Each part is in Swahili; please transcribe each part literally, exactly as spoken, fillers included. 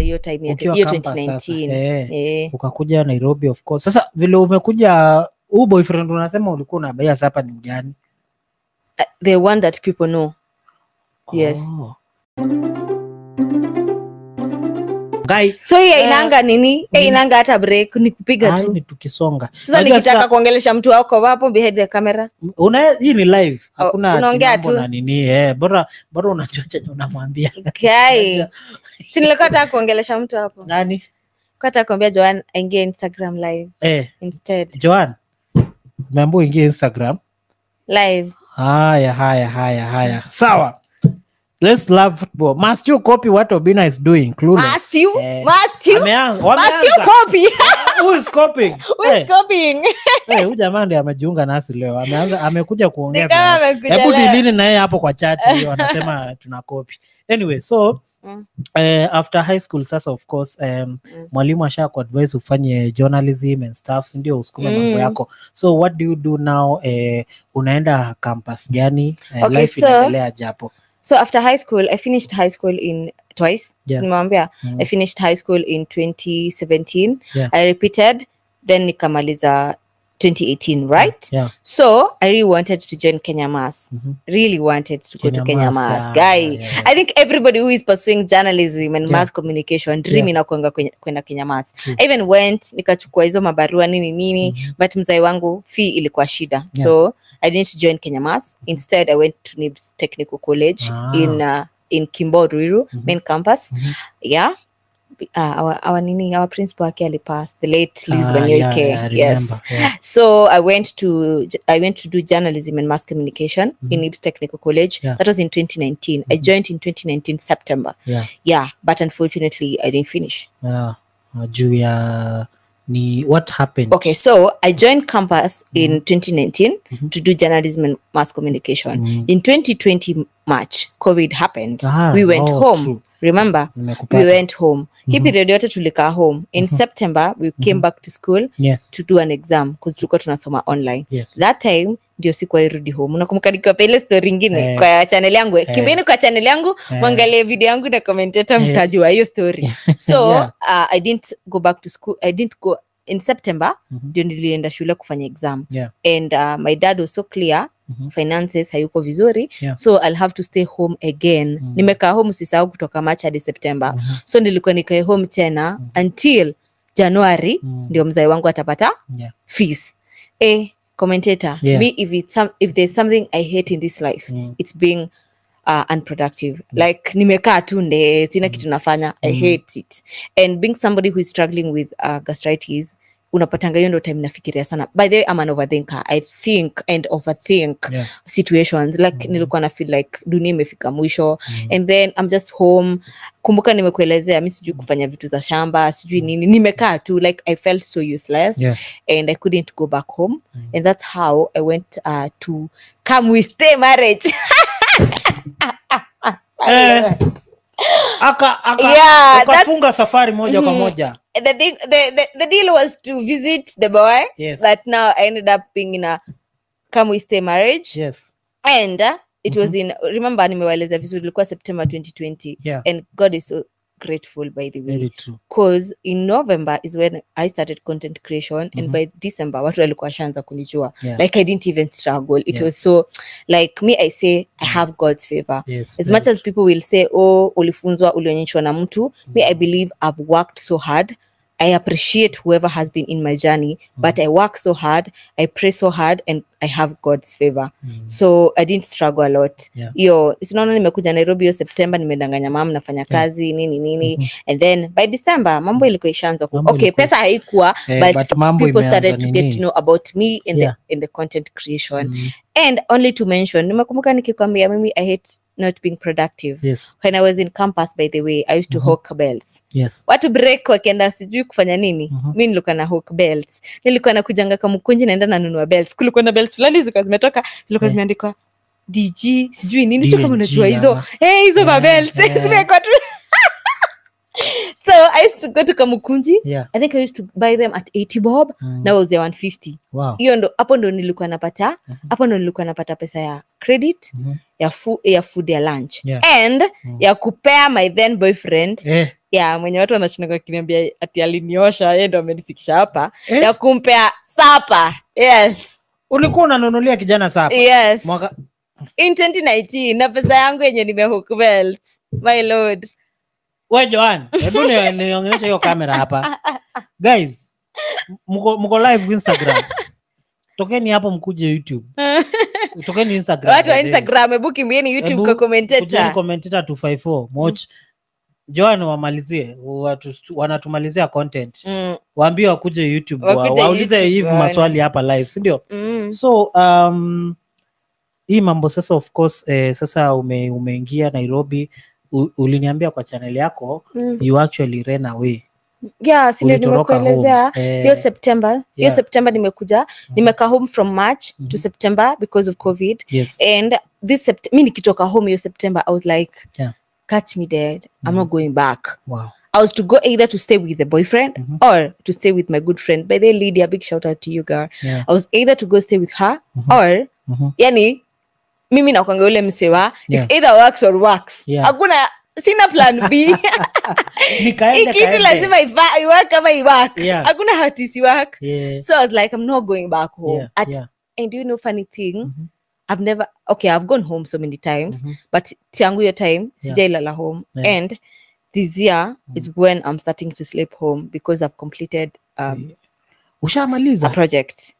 hiyo time yake hiyo twenty nineteen. Eh, eh. Ukakuja Nairobi of course. Sasa vile umekuja huo boyfriend unasema ulikuwa na bias hapa ni mgani? Uh, the one that people know. Oh. Yes. Guy, so hii yeah, inanga uh, nini? Eh, inanga hata break ni kupiga tu. Ni tukisonga. Sasa nikitaka kuongelesha mtu wako hapo behind the camera. Una hii ni live. Hakuna mambo na nini eh bora bora unajua chenye unamwambia. Guy. Si nilikuwa nataka kuongelesha mtu hapo. Nani? Nataka kuambia Joan aingie Instagram live. Eh. Instead. Joan. Mambo ingie Instagram live. Haya haya haya haya. Sawa. Let's love football. Must you copy what Obina is doing? Clueless. Must you? Eh, must you? Ameanza. Must you copy? Who is copying? Who is hey. copying? Eh, huyu jamaa ndiye amejiunga nasi leo. Ameanza amekuja kuongea. Hebu dilini na yeye hapo kwa chat hiyo wanasema tuna copy. Anyway, so mm. uh, after high school sasa of course um, mm. mwalimu asha ku advise ufanye journalism and stuff ndio usukume mm. mambo yako. So what do you do now? Uh, unaenda campus gani? Uh, okay, life so, inaendelea japo. So after high school, I finished high school in twice. Yeah. Nimwambia, mm. I finished high school in twenty seventeen. Yeah. I repeated, then nikamaliza twenty eighteen, right? Yeah. So I really wanted to join Kenya Mass. Mm-hmm. Really wanted to Kenya go to Kenya Mass, Mass. yeah, Guy, yeah, yeah. I think everybody who is pursuing journalism and yeah. mass communication dreaming yeah. na kwenda Kenya Mass. Mm. I even went, nikachukua hizo mabarua nini nini, mm-hmm. but mzai wangu fee ilikuwa shida. Yeah. So I didn't join Kenya Mass. Instead, I went to N I B S Technical College ah. in uh, in Kimbo Ruiru, mm-hmm. main campus. Mm-hmm. Yeah. Uh, our our nini our principal actually passed, the late Liz uh, Wanyoike. Yeah, yes. Yeah. So I went to I went to do journalism and mass communication mm-hmm. in N I B S Technical College. Yeah. That was in twenty nineteen. Mm-hmm. I joined in twenty nineteen September. Yeah. Yeah, but unfortunately I didn't finish. Yeah. Uh, Julia Ni, what happened? Okay, so I joined campus mm-hmm. in twenty nineteen mm-hmm. to do journalism and mass communication. Mm-hmm. In twenty twenty March, COVID happened. Ah, we went oh, home. True. Remember, Nimekupata. we went home. Mm-hmm. Hii period yote tulika home. In mm-hmm. September, we came mm-hmm. back to school yes. to do an exam because tulikuwa tunasoma online. Yes. That time ndio sikuwa irudi home. Unakumbuka nikiwapa ile story nyingine eh. kwa channel yangu. Eh. Kimbeni kwa channel yangu, eh. mwangalie video yangu na commentator eh. mtajua hiyo story. So, yeah. uh, I didn't go back to school. I didn't go in September ndio mm-hmm. nilienda shule kufanya exam. Yeah. And uh, my dad was so clear. Mm-hmm. Finances hayuko vizuri. Yeah. So I'll have to stay home again. Mm-hmm. Nimekaa home sisahau kutoka March hadi September. Mm-hmm. So nilikuwa nikae home tena mm-hmm. until January mm-hmm. ndio mzai wangu atapata yeah. fees. Eh, commentator, yeah. me if it's some if there's something I hate in this life, mm-hmm. it's being uh, unproductive. Mm-hmm. Like nimekaa tu nde sina mm-hmm. kitu nafanya. I mm-hmm. hate it. And being somebody who is struggling with uh, gastritis, unapatanga hiyo ndo time nafikiria sana. By the way, I'm an overthinker. I think and overthink yeah. situations. Like mm-hmm. nilikuwa na feel like dunia imefika mwisho. Mm-hmm. And then I'm just home. Kumbuka nimekuelezea mimi sijui kufanya vitu za shamba, sijui nini. Nimekaa tu, like I felt so useless. Yeah. And I couldn't go back home. Mm-hmm. And that's how I went uh, to Come We Stay Marriage. eh, aka aka yeah, ukafunga safari moja mm-hmm. kwa moja. The, thing, the, the the deal was to visit the boy. Yes. But now I ended up being in a Come We Stay Marriage. Yes. And uh, it mm-hmm. was in, remember nimewaeleza vizuri ilikuwa September twenty twenty. Yeah. And God is so grateful, by the way. Very true. Because in November is when I started content creation. Mm-hmm. And by December watu walikuwa shanza kunijua. Yeah. Like I didn't even struggle. It yes. was so, like me I say I have God's favor. Yes, as much true. As people will say, oh, ulifunzwa ulionyeshwa na mtu. Mm-hmm. Me I believe I've worked so hard. I appreciate whoever has been in my journey, mm-hmm. but I work so hard, I pray so hard, and I have God's favor. Mm-hmm. So I didn't struggle a lot. Yeah. Yo, sinaona nimekuja Nairobi yo September, nimedanganya mama nafanya kazi, yeah. nini nini. Mm-hmm. And then by December, mambo ilikuwa ishaanza ku. Okay, ilikuwa. Pesa haikuwa, hey, but, but people started to get to know about me in yeah. the in the content creation. Mm-hmm. And only to mention, nimekumbuka nikikwambia mimi I hate not being productive. Yes. When I was in campus, by the way, I used to mm-hmm. hawk belts. Yes. Watu break wakienda sijui kufanya nini. Mm-hmm. Mimi nilikuwa na hawk belts. Nilikuwa na kujanga kama mkunji naenda na nunua belts. Kulikuwa na belts fulani zilikuwa zimetoka, zilikuwa yeah. zimeandikwa D G, sijui nini, sio kama unajua hizo. Eh, hizo ba belts. Zimekuwa tu. So I used to go to Kamukunji. Yeah. I think I used to buy them at eighty bob. Mm. Now it was one fifty. Wow. Hiyo ndo hapo ndo nilikuwa napata. Hapo ndo nilikuwa napata pesa ya credit, Mhm. ya food, ya food ya lunch. Yeah. And Mm. ya kupea my then boyfriend. Eh. Yeah, mwenye watu wanachinanga kiniambia ati aliniosha, yeye ndo amenifikisha hapa. Eh. Ya kumpea sapa. Yes. Ulikuwa unanunulia kijana sapa? Yes. Mwaka In twenty nineteen na pesa yangu yenye nimehook belt. My lord. Wewe Joan, hebu ni- nionyeshe hiyo kamera hapa. Guys, mko mko live Instagram. Tokeni hapo mkuje YouTube. Tokeni Instagram. Watu wa Instagram hebu kimbieni YouTube Hebu kwa kujeni commentator. commentator two five four. Watch. Joan wamalizie, watu wanatumalizia content. Mm. Waambie wakuje YouTube, wa- Wakuje waulize YouTube, hivi waone. maswali hapa live, si ndio? Mm. So um hii mambo sasa of course eh, sasa ume, umeingia Nairobi, u, uliniambia kwa channel yako Mm. you actually ran away. Yeah, si ndio Ulitoroka nimekuelezea home. Eh, hiyo September. Hiyo yeah. September nimekuja, nimekaa home from March Mhm. to September because of COVID. Yes. And this Sept- mimi nikitoka home hiyo September I was like, Yeah. catch me dead. I'm not going back. Wow. I was to go either to stay with the boyfriend Mhm. or to stay with my good friend. By the way, Lydia, big shout out to you, girl. Yeah. I was either to go stay with her Mhm. or Mhm. yani mimi nakwanga ule msewa, Yeah. it's either works or works. Yeah. Hakuna, sina plan B. Nikaende Hii kitu kaende. lazima ifa- iwork kama iwork. Yeah. Hakuna hatisi work. Yeah. So I was like, I'm not going back home. Yeah. At, Yeah. And do you know funny thing? Mhm. I've never, okay, I've gone home so many times, Mhm. but tiangu your time, sijailala home. Yeah. And this year is when I'm starting to sleep home because I've completed um, a Ushamaliza? project.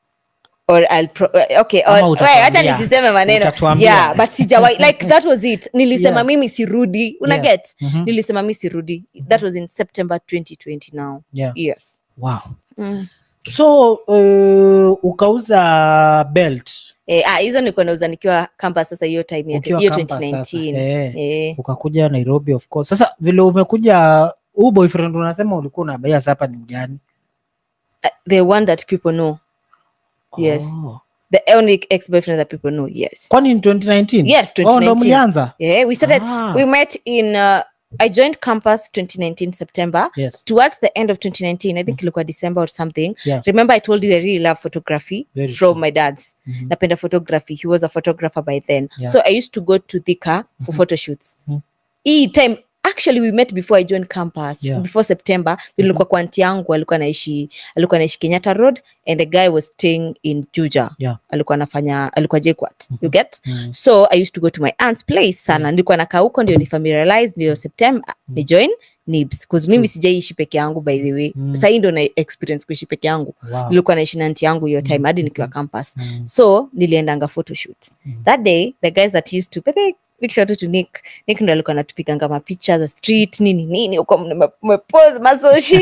Or I'll pro okay, Ama or utatuambia. wait, acha nisiseme maneno. Utatuambia. Yeah, but sijawai like that was it. Nilisema Yeah. mimi sirudi. Una Yeah. get? Mhm. Nilisema mimi sirudi. That was in September twenty twenty now. Yeah. Yes. Wow. Mm. So uh, ukauza belt Eh, ah, hizo nilikuwa nauza nikiwa campus sasa hiyo time yake. ukiwa Hiyo campus twenty nineteen. sasa. Eh. Eh. Ukakuja Nairobi of course. Sasa vile umekuja, huu boyfriend unasema ulikuwa unabaia hapa ni mgani? Uh, the one that people know. Yes. Oh. The only ex-boyfriend that people know. Yes. Kwani in twenty nineteen? Yes, twenty Oh, ndo nineteen. mlianza? Yeah, we started. Ah. We met in. Uh, I joined campus twenty nineteen September. Yes. Towards the end of twenty nineteen, I think ilikuwa December or something. Yeah. Remember, I told you I really love photography Very from true. my dad's. Mhm. Napenda photography. He was a photographer by then. Yeah. So I used to go to Thika for photo shoots. Mhm. Hii time actually we met before I joined campus. Yeah. Before September, nilikuwa kwa auntie yangu alikuwa anaishi alikuwa anaishi Kenyatta Road and the guy was staying in Juja. Yeah. Alikuwa anafanya alikuwa J K U A T. You get? Mhm. So I used to go to my aunt's place sana. Nilikuwa nakaa huko ndio ni familiarize ndio September ni join Nibs because mimi sijaishi peke yangu by the way. Mm. Sasa hii ndio na experience kuishi peke yangu. Wow. Nilikuwa naishi na auntie yangu hiyo time hadi nikiwa campus. Mm. So niliendanga photoshoot. That day the guys that used to but big shout out to Nick. Nick ndo alikuwa anatupiganga mapicha za street nini nini huko mmepose masoshi.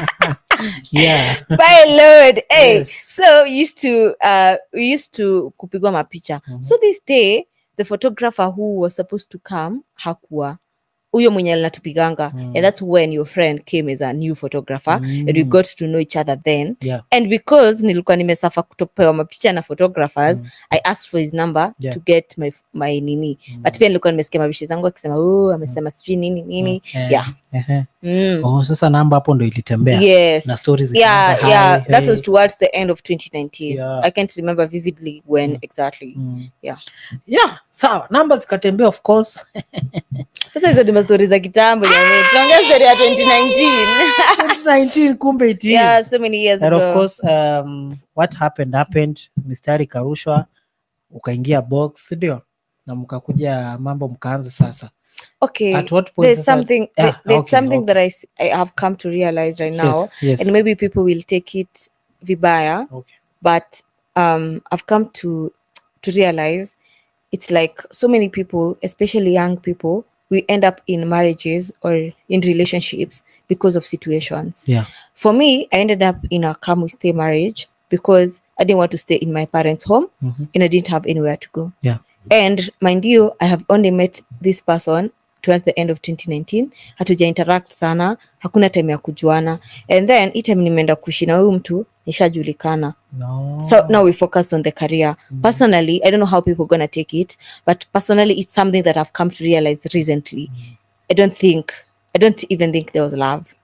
Yeah. My lord. Hey. Yes. So we used to uh we used to kupigwa mapicha. Mhm. So this day the photographer who was supposed to come hakuwa huyo mwenye alinatupiganga. Mm. And that's when your friend came as a new photographer Mm. and we got to know each other then. Yeah. And because nilikuwa nimesafa kutopewa mapicha na photographers, Mm. I asked for his number Yeah. to get my my nini. Mm. But pia nilikuwa nimesikia mabishi zangu akisema oh amesema sijui nini nini. Eh, Yeah. ehe. Mm. Oh, sasa namba hapo ndo ilitembea. Yes. Na stories Yeah, zikaanza, yeah. hi, That hey. was towards the end of twenty nineteen. Yeah. I can't remember vividly when Mm. exactly. Mm. Yeah. Yeah, sawa. Namba zikatembea of course. Sasa hizo ni stories za kitambo jamani. Tunaongea story ya twenty nineteen. twenty nineteen kumbe it is. Yeah, so many years And ago. of course, um, what happened happened. Mistari karushwa, ukaingia box, ndio? Na mkakuja mambo mkaanza sasa. Okay. At what point There's sasa- something Yeah, there- there's okay, something okay. that I s- I have come to realize right now. Yes, yes. And maybe people will take it vibaya, Okay. but um I've come to to realize it's like so many people, especially young people, we end up in marriages or in relationships because of situations. Yeah. For me, I ended up in a come we stay marriage because I didn't want to stay in my parents' home Mhm. and I didn't have anywhere to go. Yeah. And mind you, I have only met this person towards the end of twenty nineteen. Hatuja interact sana, hakuna time ya kujuana. And then hii time nimeenda kuishi na huyu mtu nishajulikana. No. So now we focus on the career. Personally, I don't know how people gonna take it, but personally, it's something that I've come to realize recently. I don't think, I don't even think there was love.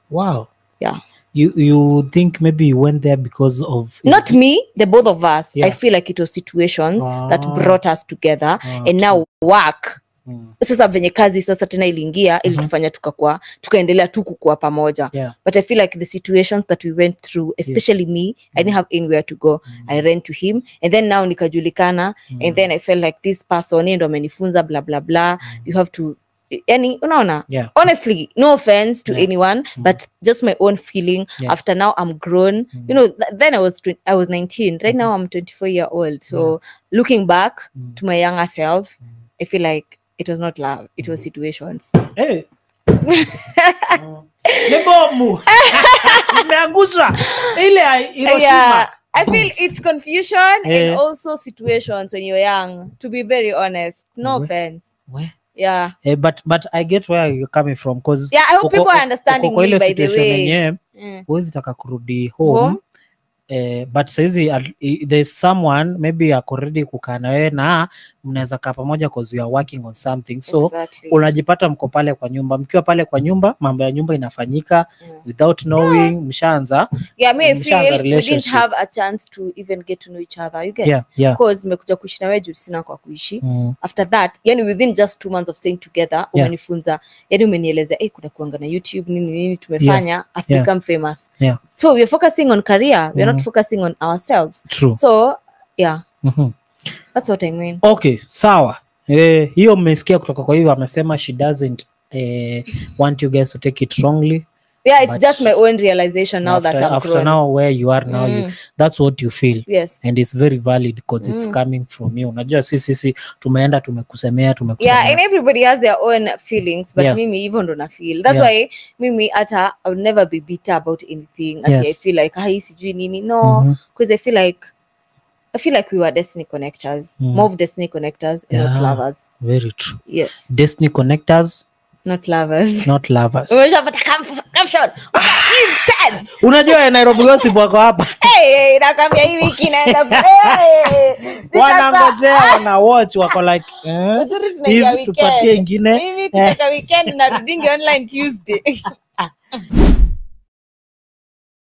Wow. Yeah. You you think maybe you went there because of not me, the both of us. Yeah. I feel like it was situations Ah. that brought us together Ah, and now work. Mm. Sasa venye kazi sasa tena iliingia ili tufanya tukakuwa tukaendelea tu kukua pamoja. Yeah. But I feel like the situations that we went through, especially yeah. me, I didn't have anywhere to go. Mm. I ran to him and then now nikajulikana mm. and then I felt like this person ndo amenifunza blah blah blah. Mm. You have to yani unaona yeah. honestly no offense to yeah. anyone mm. but just my own feeling yeah. after now I'm grown mm. you know th then I was I was nineteen right mm-hmm. now I'm twenty-four year old so yeah. looking back mm. to my younger self mm. I feel like it was not love, it was situations. Hey. Nebomu. Nimeangusha. Ile Hiroshima. Yeah, I feel it's confusion yeah. and also situations when you're young, to be very honest. No Where? offense. Where? Yeah. Eh, but but I get where you're coming from cause yeah, I hope people are understanding me by the way. Yenye, mm. Huwezi taka kurudi home. home? Eh, but saizi uh, there's someone maybe ako ready kukaa na wewe na mnaweza kaa pamoja cause you are working on something so exactly. Unajipata mko pale kwa nyumba, mkiwa pale kwa nyumba mambo ya nyumba inafanyika mm. without knowing yeah. mshaanza yeah me feel we didn't have a chance to even get to know each other, you get yeah, yeah. cause nimekuja kuishi na wewe juu sina kwa kuishi mm. after that yani within just two months of staying together yeah. umenifunza yani umenieleza eh kuna kuanga na YouTube nini nini tumefanya yeah. I've yeah. become famous yeah. so we are focusing on career, we are mm. not focusing on ourselves. True. So yeah mm-hmm. that's what I mean. Okay, sawa. Eh, hiyo mmesikia kutoka kwa hiyo amesema she doesn't eh, want you guys to take it wrongly. Yeah, it's just my own realization now after, that I'm after grown. now where you are now, mm. you, that's what you feel. Yes. And it's very valid because mm. it's coming from you. Unajua sisi sisi tumeenda tumekusemea tumekusemea. Yeah, and everybody has their own feelings, but yeah. mimi even don't feel. That's yeah. why mimi ata I will never be bitter about anything. Yes. I feel like ah sijui nini. No, because mm-hmm. I feel like I feel like we were destiny connectors. Mm. More of destiny connectors, yeah. not lovers. Very true. Yes. Destiny connectors. Not lovers. Not lovers. Umeshapata caption. You've said. Unajua Nairobi Gossip wako hapa. Hey, hey, nakwambia hii wiki naenda. Wanangojea wana watch wako like eh. Hivi tupatie ingine. Mimi tutaka weekend narudingi online Tuesday.